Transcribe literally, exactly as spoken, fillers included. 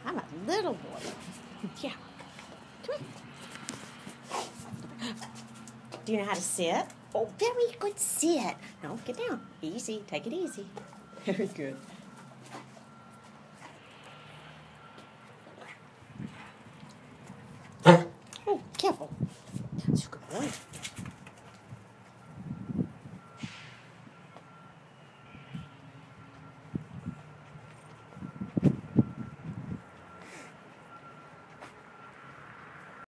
I'm a little boy. Yeah. Come on. Do you know how to sit? Oh, very good. Sit. No, get down. Easy. Take it easy. Very good.